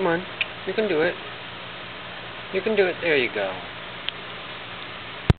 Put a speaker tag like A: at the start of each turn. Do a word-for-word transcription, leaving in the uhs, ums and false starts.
A: Come on. You can do it. You can do it. There you go.